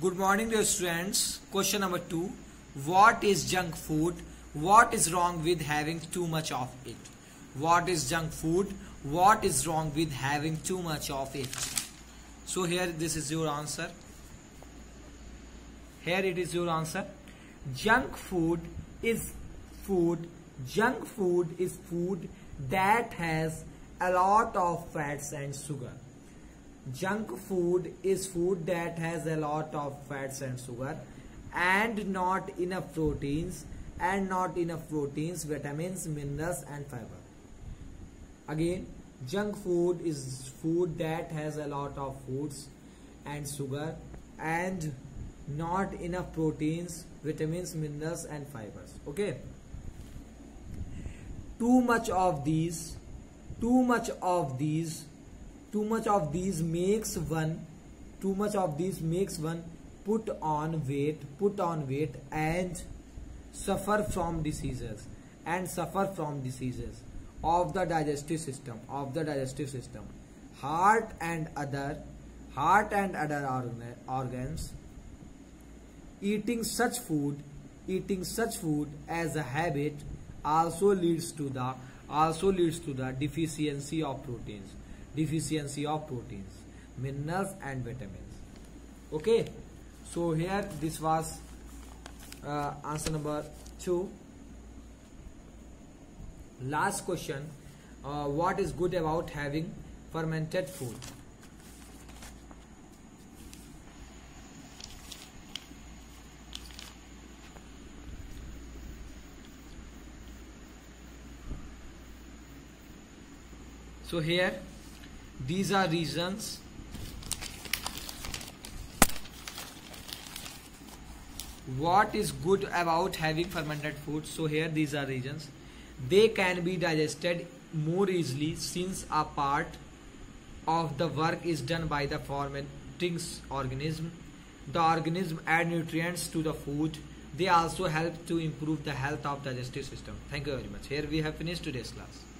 Good morning, dear students. Question number 2. What is junk food? What is wrong with having too much of it? What is junk food? What is wrong with having too much of it? So here this is your answer. Here it is your answer. Junk food is food. Junk food is food that has a lot of fats and sugar. Junk food is food that has a lot of fats and sugar and not enough proteins, vitamins, minerals and fiber. Again, junk food is food that has a lot of foods and sugar and not enough proteins, vitamins, minerals and fibers. Okay, too much of these makes one put on weight and suffer from diseases of the digestive system, heart and other organs. Eating such food as a habit also leads to the deficiency of proteins, minerals and vitamins. Okay, so here this was answer number 2. Last question, what is good about having fermented food? So here these are reasons what is good about having fermented food. So here these are reasons. They can be digested more easily since a part of the work is done by the fermenting organism. The organism add nutrients to the food. They also help to improve the health of the digestive system. Thank you very much. Here we have finished today's class.